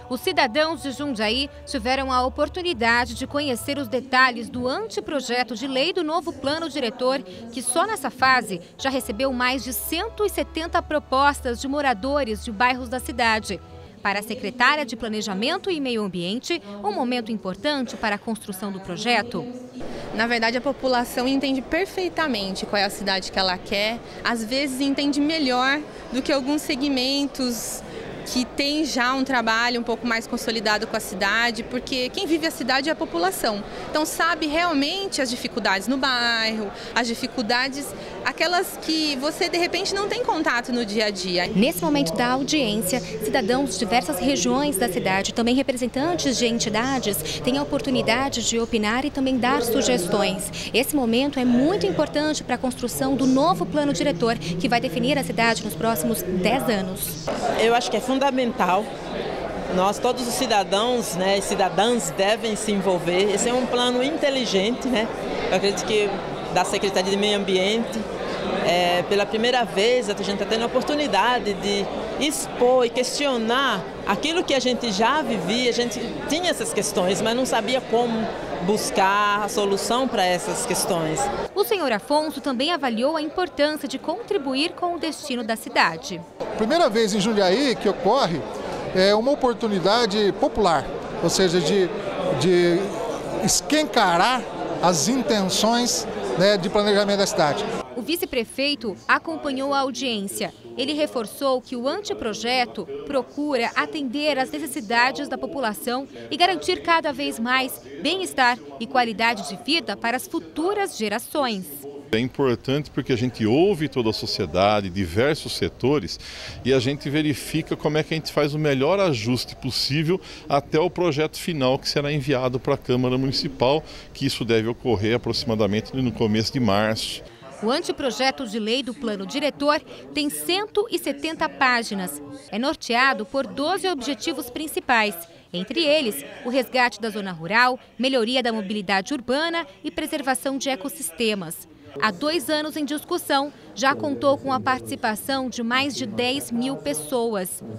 Os cidadãos de Jundiaí tiveram a oportunidade de conhecer os detalhes do anteprojeto de lei do novo plano diretor, que só nessa fase já recebeu mais de 170 propostas de moradores de bairros da cidade. Para a secretária de Planejamento e Meio Ambiente, um momento importante para a construção do projeto. Na verdade, a população entende perfeitamente qual é a cidade que ela quer, às vezes entende melhor do que alguns segmentos que tem já um trabalho um pouco mais consolidado com a cidade, porque quem vive a cidade é a população. Então sabe realmente as dificuldades no bairro, as dificuldades, aquelas que você de repente não tem contato no dia a dia. Nesse momento da audiência, cidadãos de diversas regiões da cidade, também representantes de entidades, têm a oportunidade de opinar e também dar sugestões. Esse momento é muito importante para a construção do novo plano diretor, que vai definir a cidade nos próximos 10 anos. Eu acho que é fundamental. Nós, todos os cidadãos, e cidadãs devem se envolver. Esse é um plano inteligente, Eu acredito que da Secretaria de Meio Ambiente, pela primeira vez, a gente está tendo a oportunidade de expor e questionar aquilo que a gente já vivia. A gente tinha essas questões, mas não sabia como buscar a solução para essas questões. O senhor Afonso também avaliou a importância de contribuir com o destino da cidade. Primeira vez em Jundiaí que ocorre uma oportunidade popular, ou seja, de escancarar as intenções de planejamento da cidade. O vice-prefeito acompanhou a audiência. Ele reforçou que o anteprojeto procura atender às necessidades da população e garantir cada vez mais bem-estar e qualidade de vida para as futuras gerações. É importante porque a gente ouve toda a sociedade, diversos setores, e a gente verifica como é que a gente faz o melhor ajuste possível até o projeto final que será enviado para a Câmara Municipal, que isso deve ocorrer aproximadamente no começo de março. O anteprojeto de lei do plano diretor tem 170 páginas. É norteado por 12 objetivos principais. Entre eles, o resgate da zona rural, melhoria da mobilidade urbana e preservação de ecossistemas. Há 2 anos em discussão, já contou com a participação de mais de 10 mil pessoas.